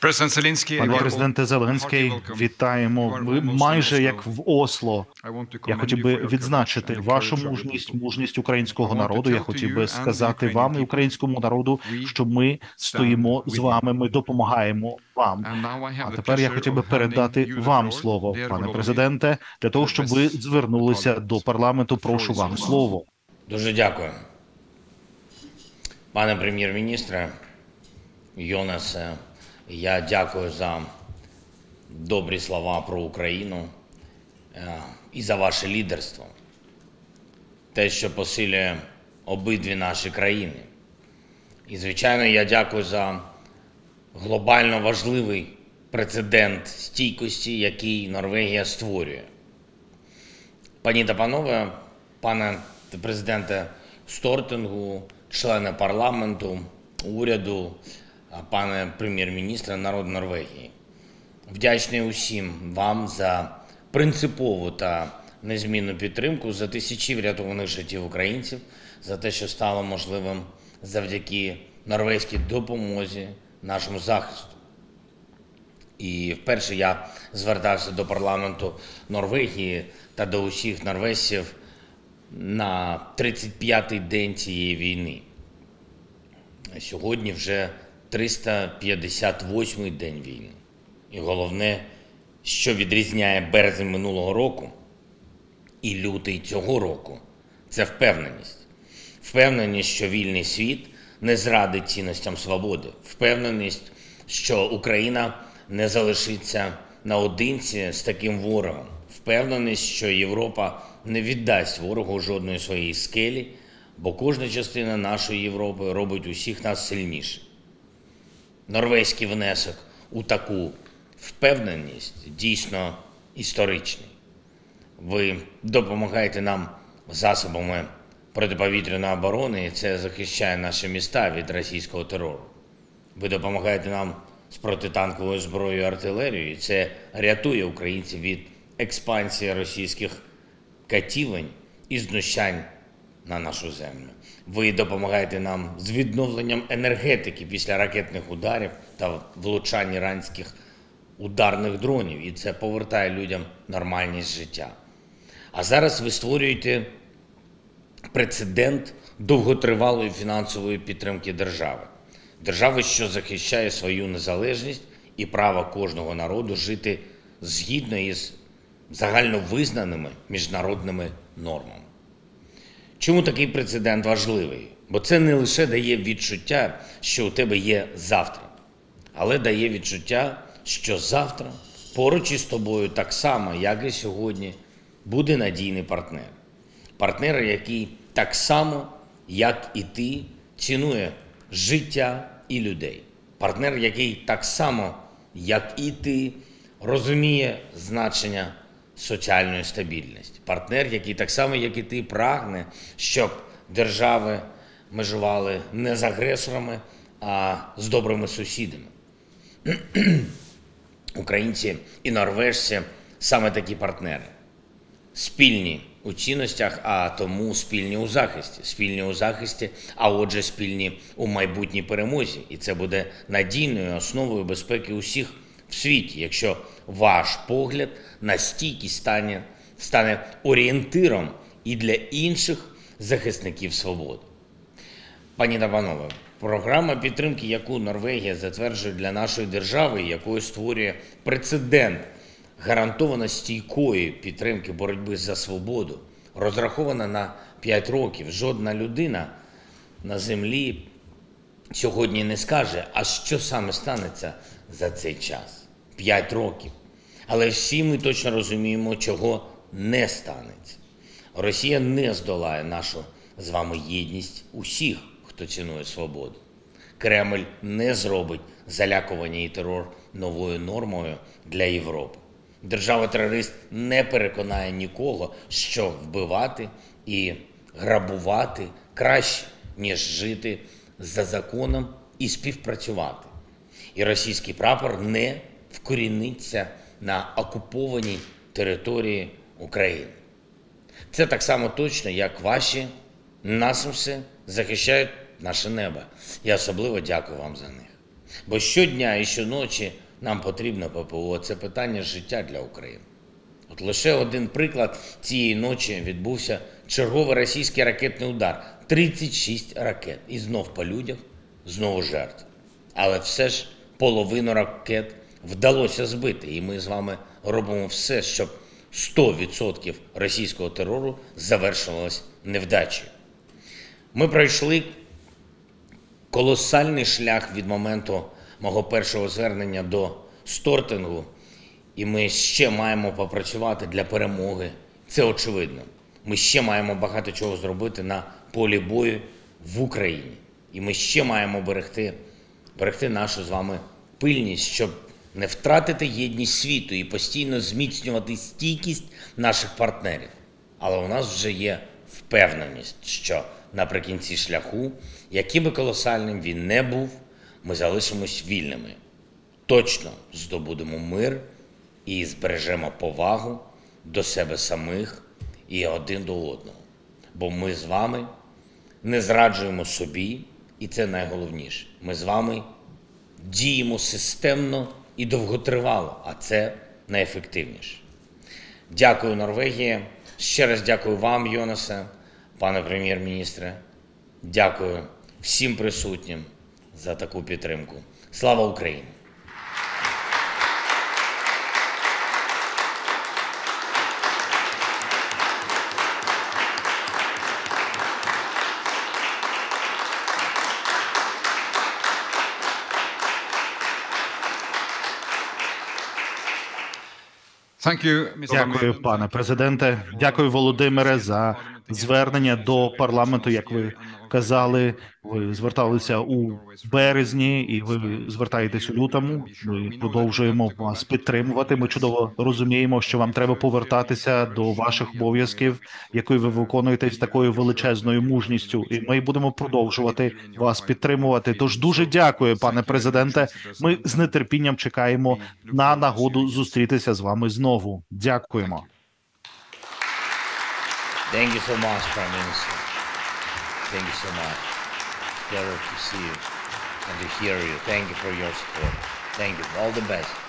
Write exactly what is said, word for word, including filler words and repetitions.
Пане президенте Зеленський, вітаємо. Ви майже як в Осло. Я хотів би відзначити вашу мужність, мужність українського народу. Я хотів би сказати вам і українському народу, що ми стоїмо з вами, ми допомагаємо вам. А тепер я хотів би передати вам слово, пане президенте, для того, щоб ви звернулися до парламенту. Прошу вам слово. Дуже дякую. Пане прем'єр-міністре Йонасе, я дякую за добрі слова про Україну і за ваше лідерство. Те, що посилює обидві наші країни. І, звичайно, я дякую за глобально важливий прецедент стійкості, який Норвегія створює. Пані та панове, пане президенте Стортенгу, члени парламенту, уряду, пане прем'єр-міністре, народ Норвегії. Вдячний усім вам за принципову та незмінну підтримку, за тисячі врятованих життів українців, за те, що стало можливим завдяки норвезькій допомозі нашому захисту. І вперше я звертався до парламенту Норвегії та до усіх норвежців на тридцять п'ятий день цієї війни. Сьогодні вже триста п'ятдесят восьмий день війни. І головне, що відрізняє березень минулого року і лютий цього року – це впевненість. Впевненість, що вільний світ не зрадить цінностям свободи. Впевненість, що Україна не залишиться наодинці з таким ворогом. Впевненість, що Європа не віддасть ворогу жодної своєї скелі, бо кожна частина нашої Європи робить усіх нас сильніше. Норвезький внесок у таку впевненість дійсно історичний. Ви допомагаєте нам засобами протиповітряної оборони, і це захищає наші міста від російського терору. Ви допомагаєте нам з протитанковою зброєю і артилерією, і це рятує українців від експансії російських катівень і знущань на нашу землю. Ви допомагаєте нам з відновленням енергетики після ракетних ударів та влучань іранських ударних дронів, і це повертає людям нормальність життя. А зараз ви створюєте прецедент довготривалої фінансової підтримки держави. Держави, що захищає свою незалежність і право кожного народу жити згідно із загальновизнаними міжнародними нормами. Чому такий прецедент важливий? Бо це не лише дає відчуття, що у тебе є завтра, але дає відчуття, що завтра поруч із тобою так само, як і сьогодні, буде надійний партнер. Партнер, який так само, як і ти, цінує життя і людей. Партнер, який так само, як і ти, розуміє значення соціальної стабільності. Партнер, який так само, як і ти, прагне, щоб держави межували не з агресорами, а з добрими сусідами. Українці і норвежці саме такі партнери. Спільні у цінностях, а тому спільні у захисті. Спільні у захисті, а отже спільні у майбутній перемозі. І це буде надійною основою безпеки усіх в світі, якщо ваш погляд на стійкість стане, стане орієнтиром і для інших захисників свободи. Пані та панове, програма підтримки, яку Норвегія затверджує для нашої держави, якою створює прецедент гарантовано стійкої підтримки боротьби за свободу, розрахована на п'ять років. Жодна людина на землі сьогодні не скаже, а що саме станеться за цей час. П'ять років. Але всі ми точно розуміємо, чого не станеться. Росія не здолає нашу з вами єдність усіх, хто цінує свободу. Кремль не зробить залякування і терор новою нормою для Європи. Держава-терорист не переконає нікого, що вбивати і грабувати краще, ніж жити за законом і співпрацювати. І російський прапор не вкоріниться на окупованій території України. Це так само точно, як ваші насамси захищають наше небо. Я особливо дякую вам за них. Бо щодня і щоночі нам потрібно ППО. Це питання життя для України. От лише один приклад: цієї ночі відбувся черговий російський ракетний удар. тридцять шість ракет. І знов по людях, знову жертв. Але все ж половину ракет вдалося збити. І ми з вами робимо все, щоб сто відсотків російського терору завершилось невдачею. Ми пройшли колосальний шлях від моменту мого першого звернення до стортингу, і ми ще маємо попрацювати для перемоги. Це очевидно. Ми ще маємо багато чого зробити на полі бою в Україні. І ми ще маємо берегти, берегти нашу з вами пильність, щоб не втратити єдність світу і постійно зміцнювати стійкість наших партнерів. Але у нас вже є впевненість, що наприкінці шляху, яким би колосальним він не був, ми залишимось вільними. Точно здобудемо мир і збережемо повагу до себе самих і один до одного. Бо ми з вами не зраджуємо собі, і це найголовніше. Ми з вами діємо системно і довготривало, а це найефективніше. Дякую, Норвегія. Ще раз дякую вам, Йонасе, пане прем'єр-міністре. Дякую всім присутнім за таку підтримку. Слава Україні! Дякую, пане президенте. Дякую, Володимире, за звернення до парламенту. Як ви казали, ви зверталися у березні і ви звертаєтесь у лютому. Ми продовжуємо вас підтримувати. Ми чудово розуміємо, що вам треба повертатися до ваших обов'язків, які ви виконуєте з такою величезною мужністю. І ми будемо продовжувати вас підтримувати. Тож дуже дякую, пане президенте. Ми з нетерпінням чекаємо на нагоду зустрітися з вами знову. Дякуємо. Thank you so much, Prime Minister. Thank you so much. It's a pleasure to see you and to hear you. Thank you for your support. Thank you. All the best.